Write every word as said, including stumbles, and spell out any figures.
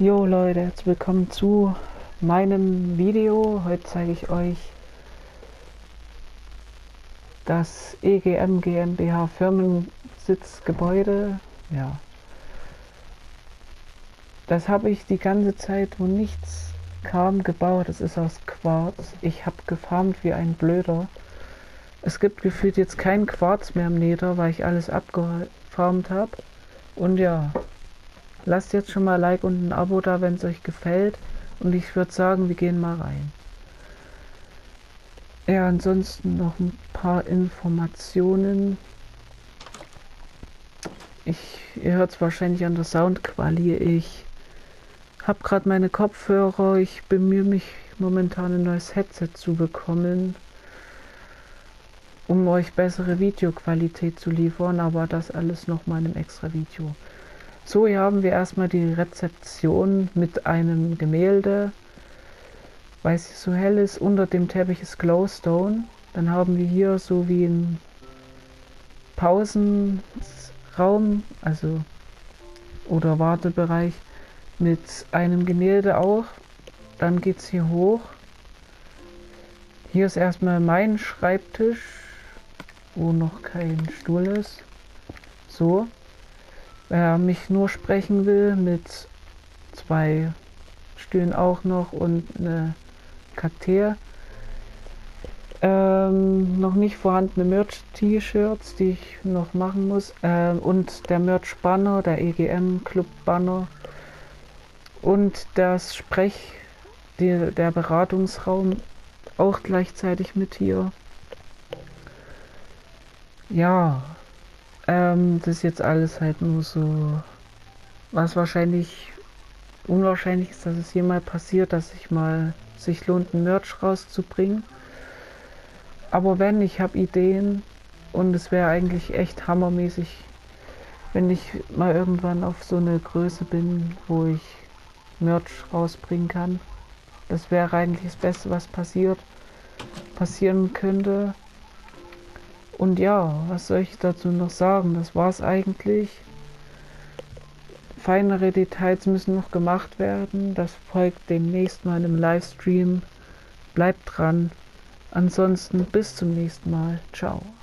Jo Leute, herzlich willkommen zu meinem Video. Heute zeige ich euch das E G M GmbH Firmensitzgebäude. Ja, das habe ich die ganze Zeit, wo nichts kam, gebaut. Das ist aus Quarz. Ich habe gefarmt wie ein Blöder. Es gibt gefühlt jetzt kein Quarz mehr im Nether, weil ich alles abgefarmt habe. Und ja, lasst jetzt schon mal ein Like und ein Abo da, wenn es euch gefällt. Und ich würde sagen, wir gehen mal rein. Ja, ansonsten noch ein paar Informationen. Ich, ihr hört es wahrscheinlich an der Soundqualität. Ich habe gerade meine Kopfhörer. Ich bemühe mich momentan ein neues Headset zu bekommen, um euch bessere Videoqualität zu liefern, aber das alles noch mal in einem extra Video. So, hier haben wir erstmal die Rezeption mit einem Gemälde, weil sie so hell ist. Unter dem Teppich ist Glowstone. Dann haben wir hier so wie ein Pausenraum, also oder Wartebereich mit einem Gemälde auch. Dann geht es hier hoch. Hier ist erstmal mein Schreibtisch, wo noch kein Stuhl ist. So. Wer mich nur sprechen will, mit zwei Stühlen auch noch und eine Kakteen. Ähm, noch nicht vorhandene Merch-T-Shirts, die ich noch machen muss. Ähm, und der Merch-Banner, der E G M-Club-Banner. Und das Sprech, die, der Beratungsraum auch gleichzeitig mit hier. Ja, ähm, das ist jetzt alles halt nur so, was wahrscheinlich unwahrscheinlich ist, dass es jemals passiert, dass sich mal sich lohnt, ein Merch rauszubringen. Aber wenn, ich habe Ideen und es wäre eigentlich echt hammermäßig, wenn ich mal irgendwann auf so eine Größe bin, wo ich Merch rausbringen kann. Das wäre eigentlich das Beste, was passiert, passieren könnte. Und ja, was soll ich dazu noch sagen? Das war's eigentlich. Feinere Details müssen noch gemacht werden. Das folgt demnächst mal im Livestream. Bleibt dran. Ansonsten bis zum nächsten Mal. Ciao.